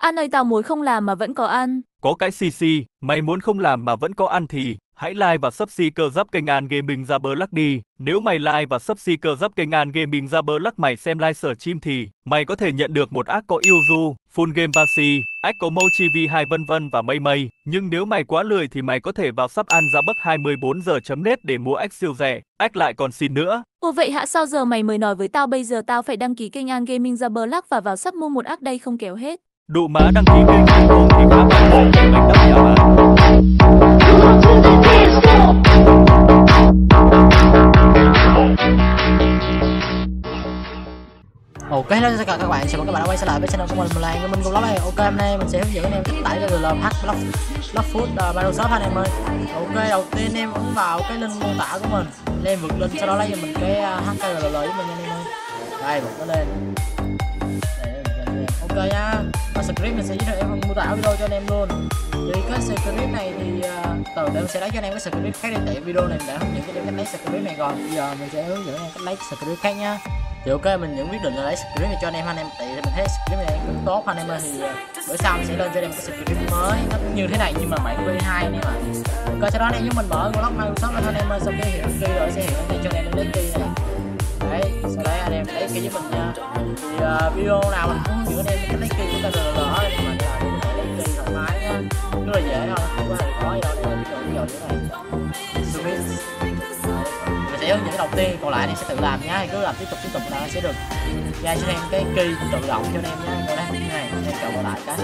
An ơi, tao muốn không làm mà vẫn có ăn. Có cái CC, mày muốn không làm mà vẫn có ăn thì hãy like và subscribe cơ giáp kênh An Gaming ra bờ lắc đi. Nếu mày like và subscribe cơ giáp kênh An Gaming ra bờ lắc mày xem live sở chim thì mày có thể nhận được một ác có Yuzu, full game Pasi, ác có Mochi V2 vân vân và mây mây. Nhưng nếu mày quá lười thì mày có thể vào sub An ra bắc 24giờ.net để mua ác siêu rẻ. Ác lại còn xin nữa. Ồ vậy hả, sao giờ mày mới nói với tao, bây giờ tao phải đăng ký kênh An Gaming ra bờ lắc và vào sắp mua một ác đây không kéo hết. Đủ má đăng ký kênh không thì khá bạn sẽ bị đánh đập nhà bạn. Ok, hello tất cả các bạn, chào mừng các bạn đã quay trở lại với channel của mình là Gaming cùng lắm đây. Ok, hôm nay mình sẽ hướng dẫn anh em cách tải cho LLH Blockfoot Microsoft anh em ơi. Ok, đầu tiên anh em ấn vào cái link mô tả của mình, lên vượt link, sau đó lấy cho mình cái HKLL với mình anh em ơi. Đây, bật nó lên. Ok nha. Và script mình sẽ giới thiệu em mô tả video cho anh em luôn. Thì cái script này thì từ đây mình sẽ lấy cho anh em cái script khác để video này đã hướng dẫn cho anh em cách lấy script này, rồi bây giờ mình sẽ hướng dẫn anh em cách lấy script khác nha. Thì ok, mình vẫn quyết định là lấy script này cho anh em tại vì mình thấy script này cũng tốt anh em ơi. Thì bữa sau mình sẽ lên cho anh em cái script mới nó như thế này nhưng mà bản V2 anh em ạ. Ok, sau đó anh em giúp mình mở block Microsoft lên anh em ơi, sau khi hiện key rồi sẽ hiện đây cho anh em lấy key này. Đấy, sau đấy anh em lấy key với mình nha. Thì video nào mình cũng hướng dẫn anh em cách lấy key của KLL anh em mà có thể lấy key thoải mái nha, rất là dễ thôi, không có hề khó gì đâu. Đây là ví dụ như này sẽ hướng dẫn đầu tiên, còn lại thì sẽ tự làm nhá, cứ làm tiếp tục là sẽ được ra cho em cái key tự động cho anh em nhá. Đây đây này, em chọn vào lại cái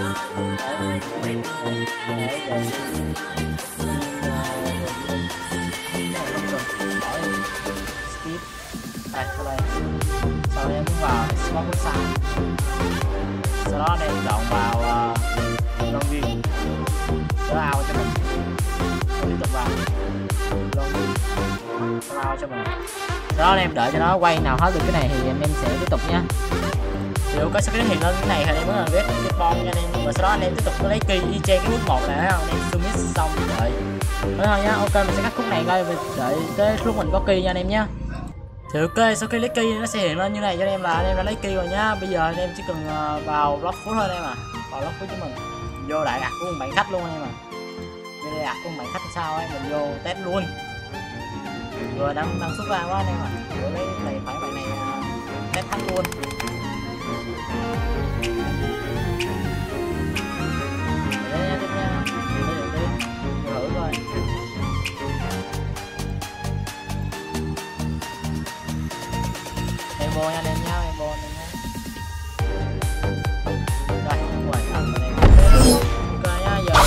skip đây, sau đây sau đó em muốn vào slot bước sang, sau đó em chọn vào long viên đó ao cho mình, tiếp tục vào long viên ao cho mình. Sau đó anh em đợi cho nó quay nào hết được cái này thì anh em sẽ tiếp tục nha. Thì ok, sau cái hiện lên cái này thì anh em mới là get bomb nha anh em, và sau đó anh em tiếp tục lấy key y chang cái bước 1 này thấy không anh em, submit xong đợi thế thôi nhá. Ok, mình sẽ cắt khúc này coi và đợi tới lúc mình có key nha anh em nhé. Thì ok, sau khi lấy key nó sẽ hiện lên như này cho anh em là anh em đã lấy key rồi nhá. Bây giờ anh em chỉ cần vào Blockfoot thôi anh em à, vào Blockfoot của mình, vô đại ạc của một bạn khách luôn anh em à. Vô đại ạc của một bạn khách sao ấy, mình vô test luôn. Vừa đang xuất ra quá anh em ạ. Vừa lấy tài khoản bạn này test thắng luôn. Để đi nha, thử coi. Em vô nha anh em nhá, em vô anh em nhá. Rồi, quay thật anh em. Ok nhá, giờ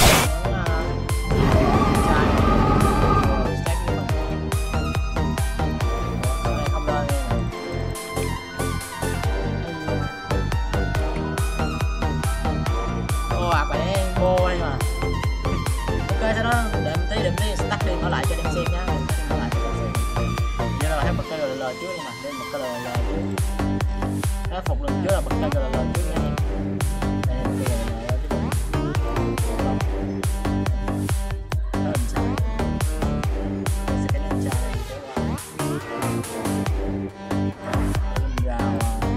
sau đó để một tí sẽ tắt đi mở lại cho anh em xem nhá. Mở lại cho anh em xem. Giờ là hết bật cái KLL trước đi mà, lên bật KLL trước. Cái phục lần trước là bật KLL trước nha anh em. Đây là KLL tiếp tục. Đó mình sao? Sẽ cái nhận tra đây để vào.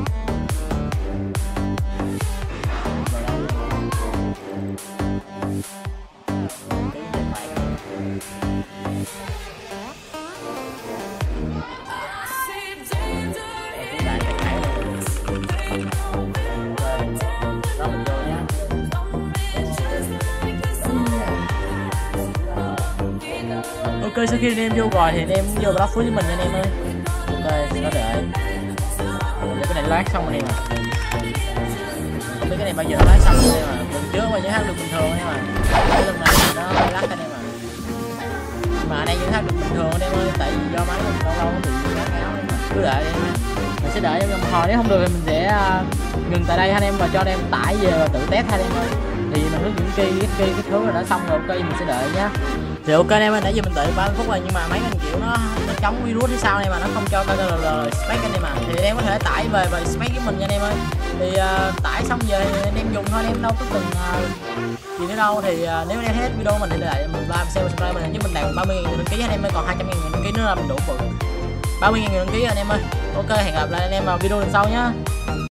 Ok, sau khi anh em vô rồi thì anh em vô Blockfoot với mình nha anh em ơi. Ok, sau đó đợi cái này lát xong anh em à. Không biết cái này bao giờ nó lát xong anh em à. Lần trước mà vẫn hát được bình thường anh em à. Cái lần này nó lát anh em à. Mà ở đây vẫn hát được bình thường anh em ơi, tại vì do máy mình lâu lâu nó bị ngáo ngáo anh em. Cứ đợi anh em. Mình sẽ đợi trong một hồi, nếu không được thì mình sẽ ngừng tại đây anh em và cho anh em tải về và tự test anh em ơi. Thì mình hướng dẫn cái thứ rồi đã xong rồi, ok mình sẽ đợi nhá. Thì ok anh em ơi, nãy giờ mình đợi 30 phút rồi nhưng mà máy mình kiểu nó chống virus hay sao này mà nó không cho KLL spec anh em à. Thì anh em có thể tải về và spec với mình nha anh em ơi. Thì tải xong về thì anh em dùng thôi, anh em đâu có cần gì nữa đâu. Thì nếu anh em hết video mình thì lại mình like share subscribe mình giúp mình đạt 30.000 người đăng ký anh em ơi, còn 200.000 người đăng ký nữa là mình đủ bự 30.000 người đăng ký anh em ơi. Ok, hẹn gặp lại anh em vào video lần sau nhá.